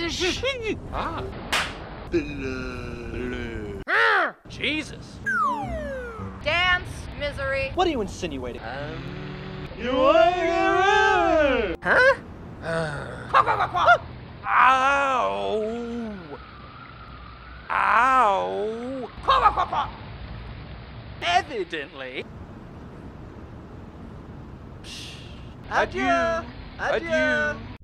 Ah. Jesus. Dance, misery. What are you insinuating? You are Huh? Ow! Ow! Evidently. Adieu. Adieu.